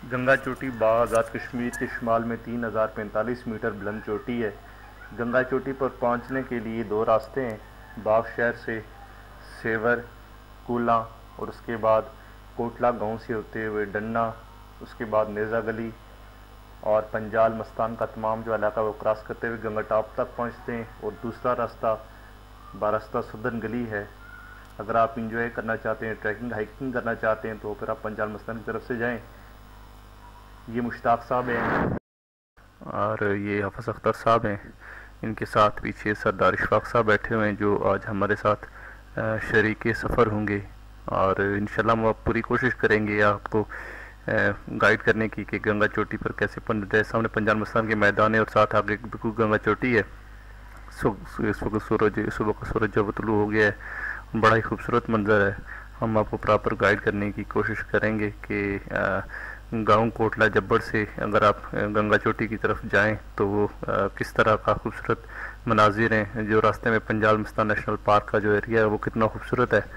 गंगा चोटी बाग आज़ाद कश्मीर के शुमाल में 3045 मीटर बुलंद चोटी है। गंगा चोटी पर पहुंचने के लिए दो रास्ते हैं। बाग शहर से सेवर, कूला और उसके बाद कोटला गांव से होते हुए डन्ना, उसके बाद नेज़ा गली और पंजाल मस्तान का तमाम जो इलाका वो क्रॉस करते हुए गंगा टॉप तक पहुंचते हैं। और दूसरा रास्ता बारास्ता सुधन गली है। अगर आप इंजॉय करना चाहते हैं, ट्रैकिंग हाइकिंग करना चाहते हैं, तो फिर आप पंजाल मस्तान की तरफ से जाएं। ये मुश्ताक साहब हैं और ये हफ़ज़ अख्तर साहब हैं। इनके साथ पीछे सरदार इशफाक साहब बैठे हुए हैं जो आज हमारे साथ शरीक सफ़र होंगे। और इंशाल्लाह हम पूरी कोशिश करेंगे आपको गाइड करने की कि गंगा चोटी पर कैसे सामने पंजाल मस्तान के मैदान है और साथ आगे बिल्कुल गंगा चोटी है। इस वक्त सुबह का सूरज जब तुलू हो गया है, बड़ा ही खूबसूरत मंज़र है। हम आपको प्रॉपर गाइड करने की कोशिश करेंगे कि गांव कोटला जब्बड़ से अगर आप गंगा चोटी की तरफ जाएं तो वो किस तरह का खूबसूरत मनाजिर हैं। जो रास्ते में पंजाल मस्तान नेशनल पार्क का जो एरिया है वो कितना खूबसूरत है।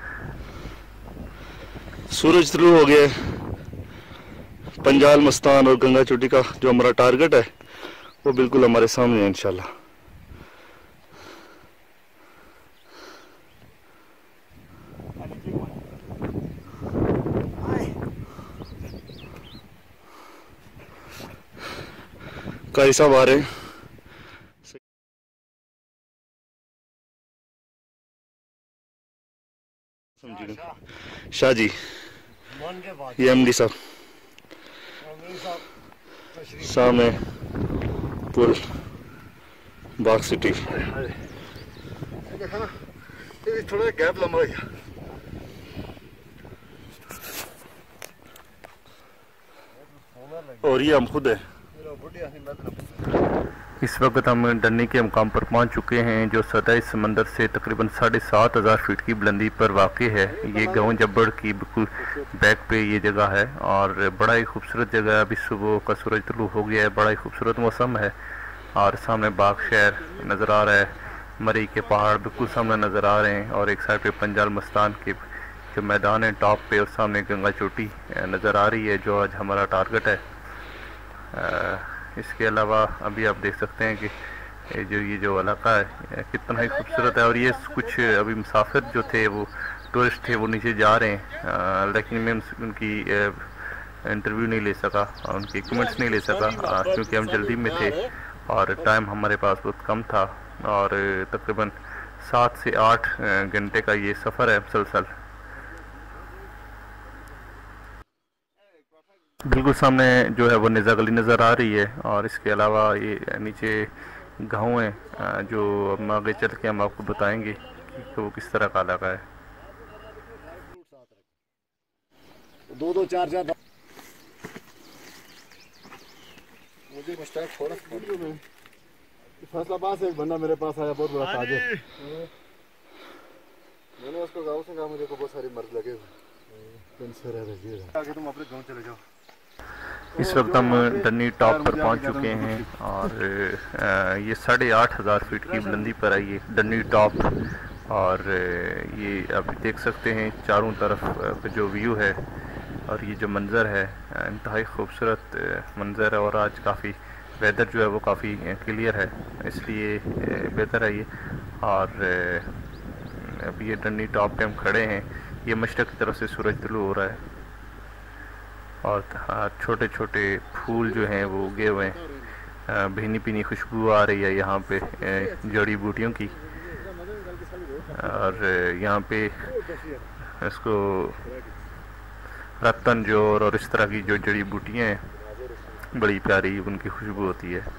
सूरज तुलू हो गया है। पंजाल मस्तान और गंगा चोटी का जो हमारा टारगेट है वो बिल्कुल हमारे सामने है इंशाल्लाह। कारी साहब आ रहे हैं। शाह जी, ये एमडी साहब सामने पुल बाग सिटी। थोड़ा गैप लंबा है और ये हम खुद है। इस वक्त हम डन्नी के मुकाम पर पहुंच चुके हैं जो सतह समंदर से तकरीबन 7500 फीट की बुलंदी पर वाक़ है। ये गांव जब्बड़ की बिल्कुल बैक पे ये जगह है और बड़ा ही खूबसूरत जगह है। अभी सुबह का सूरज तुलू हो गया है, बड़ा ही खूबसूरत मौसम है और सामने बाग शहर नज़र आ रहा है। मरी के पहाड़ बिल्कुल सामने नज़र आ रहे हैं और एक साइड पे पंजाल मस्तान के जो मैदान है टॉप पे, और सामने गंगा चोटी नज़र आ रही है जो आज हमारा टारगेट है। इसके अलावा अभी आप देख सकते हैं कि ये जो इलाका है कितना ही खूबसूरत है। और ये कुछ अभी मुसाफिर जो थे वो टूरिस्ट थे वो नीचे जा रहे हैं, लेकिन मैं उनकी इंटरव्यू नहीं ले सका, उनके कमेंट्स नहीं ले सका क्योंकि हम जल्दी में थे और टाइम हमारे पास बहुत कम था। और तकरीबन 7 से 8 घंटे का ये सफ़र है मुसलसल। बिल्कुल सामने जो है वो नेज़ा गली नज़र आ रही है और इसके अलावा ये नीचे गाँव है जो हम आगे चल के हम आपको बताएंगे कि वो किस तरह का इलाका है। दो चार मुझे थोड़ा फैसलाबाद से एक बंदा मेरे पास आया, बहुत बड़ा ताजिर। मैंने उसको गाँव से कहा मुझे को बहुत सारे मर्द लगे हुए, आगे तुम अपने गाँव चले जाओ। इस वक्त हम डन्नी टॉप पर पहुंच चुके हैं और ये 8500 फीट की बुलंदी पर है ये डन्नी टॉप। और ये आप देख सकते हैं चारों तरफ जो व्यू है और ये जो मंज़र है इंतहाई खूबसूरत मंज़र है। और आज काफ़ी वेदर जो है वो काफ़ी क्लियर है, इसलिए बेहतर है ये। और अब ये डन्नी टॉप पे हम खड़े हैं, ये मशरक़ की तरफ से सूरज तुलू हो रहा है और छोटे छोटे फूल जो हैं वो उगे हुए हैं। भीनी भीनी खुशबू आ रही है यहाँ पे जड़ी बूटियों की। और यहाँ पे इसको रतन जोर और इस तरह की जो जड़ी बूटियाँ हैं बड़ी प्यारी उनकी खुशबू होती है।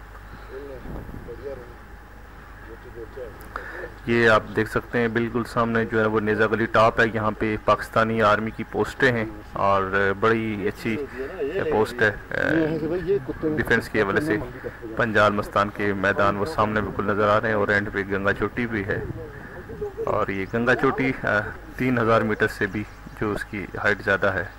ये आप देख सकते हैं बिल्कुल सामने जो है वो नेज़ा गली टॉप है। यहाँ पे पाकिस्तानी आर्मी की पोस्टें हैं और बड़ी अच्छी पोस्ट है डिफेंस के हवाले से। पंजाल मस्तान के मैदान वो सामने बिल्कुल नज़र आ रहे हैं और एंड पे गंगा चोटी भी है। और ये गंगा चोटी 3000 मीटर से भी जो उसकी हाइट ज़्यादा है।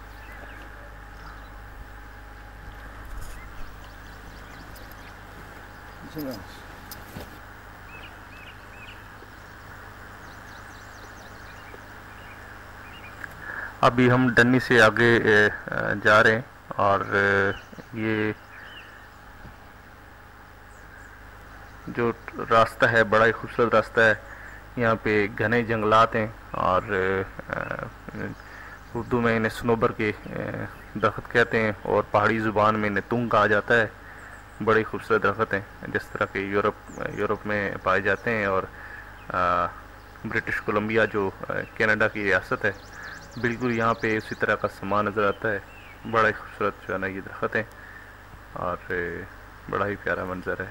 अभी हम डन्नी से आगे जा रहे हैं और ये जो रास्ता है बड़ा ही खूबसूरत रास्ता है। यहाँ पे घने जंगलात हैं और उर्दू में इन्हें सनोबर के दरख्त कहते हैं और पहाड़ी ज़ुबान में इन्हें तुंग कहा जाता है। बड़े खूबसूरत दरख्त हैं जिस तरह के यूरोप में पाए जाते हैं। और ब्रिटिश कोलंबिया जो कनाडा की रियासत है, बिल्कुल यहाँ पे उसी तरह का सामान नज़र आता है। बड़ा ही खूबसूरत जो है ना ये दरख्त हैं और बड़ा ही प्यारा मंजर है।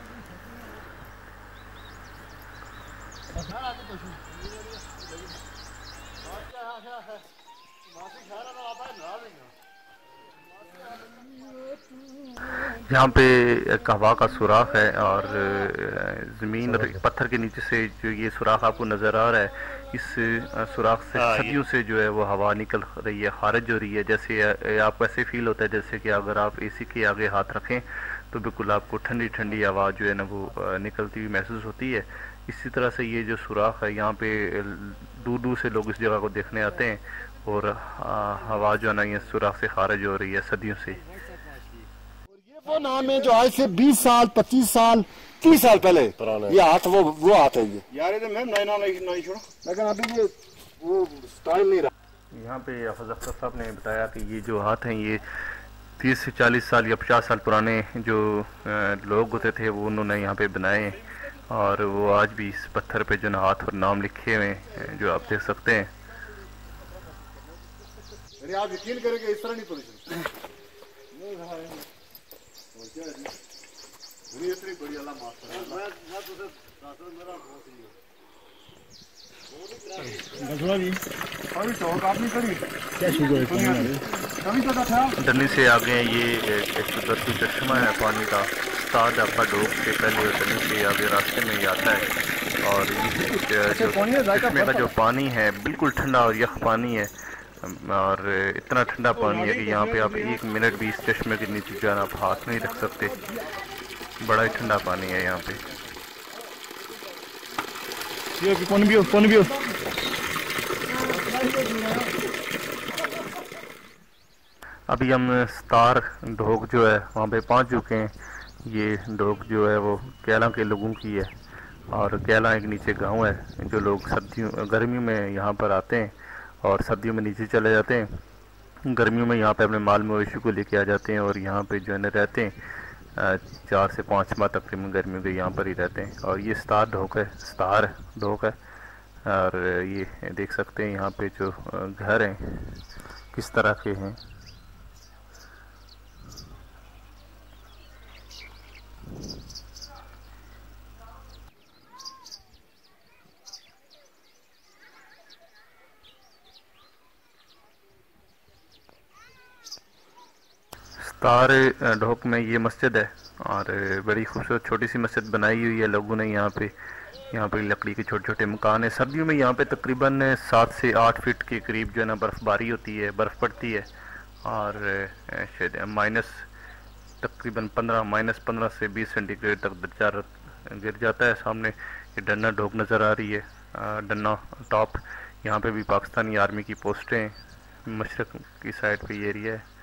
यहाँ पे एक हवा का सुराख है और ज़मीन और पत्थर के नीचे से जो ये सुराख आपको नज़र आ रहा है, इस सुराख से सदियों से जो है वो हवा निकल रही है, खारिज हो रही है। जैसे आपको ऐसे फील होता है जैसे कि अगर आप एसी के आगे हाथ रखें तो बिल्कुल आपको ठंडी ठंडी हवा जो है ना वो निकलती हुई महसूस होती है। इसी तरह से ये जो सुराख है, यहाँ पे दूर दूर से लोग इस जगह को देखने आते हैं और हवा जो है ना ये सुराख से खारिज हो रही है सदियों से। वो नाम है जो आज से 20 साल 25 साल 30 साल पहले ये हाथ वो हाथ है ये यार, ये मैम नहीं छोड़ो, लेकिन अभी ये वो टाइम नहीं रहा। यहाँ पे हफ़ीज़ अख्तर साहब ने बताया कि ये जो हाथ हैं ये 30 से 40 साल या 50 साल पुराने जो लोग होते थे वो उन्होंने यहाँ पे बनाए और वो आज भी इस पत्थर पे जो ना हाथ और नाम लिखे हुए हैं जो आप देख सकते हैं। अरे आप यकीन करेंगे इस तरह नहीं पोजीशन इतनी बड़ी अल्लाह माफ करे। डली से आगे ये एक कुदरती चश्मा है पानी का, साथ आपका डोक से पहले डली से आगे रास्ते में ही आता है। और ये जो चश्मे का जो पानी है बिल्कुल ठंडा और यख पानी है और इतना ठंडा पानी है कि यहाँ पे आप 1 मिनट भी इस चश्मे के नीचे जो है आप हाथ नहीं रख सकते। बड़ा ही ठंडा पानी है यहाँ पे। अभी हम स्टार ढोक जो है वहाँ पे पहुँच चुके हैं। ये ढोक जो है वो कैला के लोगों की है और कैला एक नीचे गांव है जो लोग गर्मियों में यहाँ पर आते हैं और सर्दियों में नीचे चले जाते हैं। गर्मियों में यहाँ पे अपने माल मवेशी को लेके आ जाते हैं और यहाँ पे जो है रहते हैं 4 से 5 माह तकरीबन गर्मियों के यहाँ पर ही रहते हैं। और ये स्टार ढोक है और ये देख सकते हैं यहाँ पे जो घर हैं किस तरह के हैं। स्टार ढोक में ये मस्जिद है और बड़ी खूबसूरत छोटी सी मस्जिद बनाई हुई है लोगों ने। यहाँ पे लकड़ी के छोटे छोटे मकान है। सर्दियों में यहाँ पे तकरीबन 7 से 8 फीट के करीब जो है ना बर्फ़बारी होती है, बर्फ़ पड़ती है और माइनस तकरीबन -15 से 20 सेंटीग्रेड तक दर्जा गिर जाता है। सामने ये डन्ना ढोक नज़र आ रही है, डन्ना टॉप। यहाँ पे भी पाकिस्तानी आर्मी की पोस्टें हैं। मशरक़ की साइड पे ये एरिया है।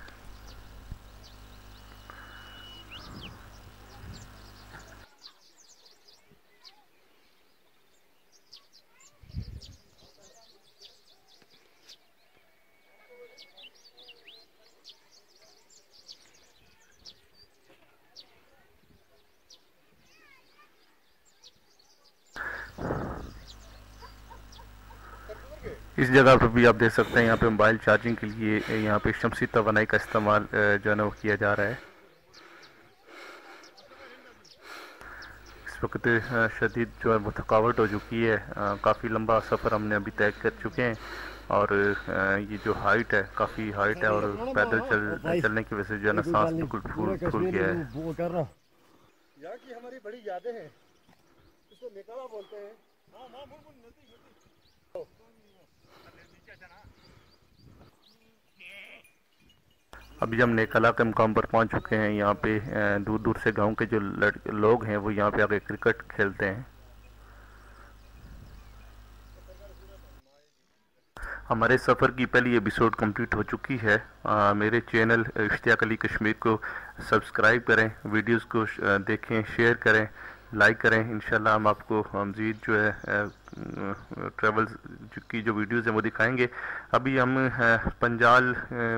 इस जगह पर भी आप देख सकते हैं यहाँ पे मोबाइल चार्जिंग के लिए यहाँ पे शमसी तवानाई का इस्तेमाल जो है ना वो किया जा रहा है। इस वक्त शदीद जो है वो थकावट हो चुकी है। काफ़ी लंबा सफ़र हमने अभी तय कर चुके हैं और ये जो हाइट है काफ़ी हाइट है और पैदल चलने की वजह से जो है ना सांस बिल्कुल फूल गया है। यहाँ की हमारी बड़ी यादें हैं, इसको निकाला बोलते हैं। अभी हम नेकला के मुकाम पर पहुंच चुके हैं। यहाँ पे दूर दूर से गांव के जो लोग हैं वो यहाँ पे आके क्रिकेट खेलते हैं। हमारे सफ़र की पहली एपिसोड कंप्लीट हो चुकी है। मेरे चैनल इश्तियाक अली कश्मीर को सब्सक्राइब करें, वीडियोस को देखें, शेयर करें, लाइक करें। इंशाल्लाह हम आपको मज़ीद जो है ट्रैवल की जो वीडियोस हैं वो दिखाएंगे। अभी हम पंजाल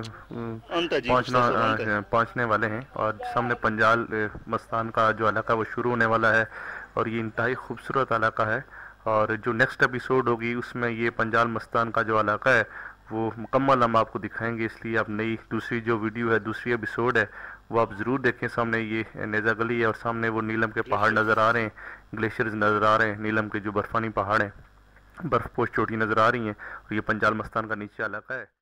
पहुंचने वाले हैं और सामने पंजाल मस्तान का जो इलाका वो शुरू होने वाला है और ये इंतहाई खूबसूरत इलाका है। और जो नेक्स्ट एपिसोड होगी उसमें ये पंजाल मस्तान का जो इलाका है वो मुकम्मल हम आपको दिखाएंगे। इसलिए आप नई दूसरी जो वीडियो है, दूसरी एपिसोड है, वो आप ज़रूर देखें। सामने ये नेज़ा गली है और सामने वो नीलम के पहाड़ नज़र आ रहे हैं, ग्लेशियर्स नज़र आ रहे हैं, नीलम के जो बर्फ़ानी पहाड़ हैं, बर्फ़ पोश चोटी नज़र आ रही हैं और ये पंजाल मस्तान का नीचे इलाका है।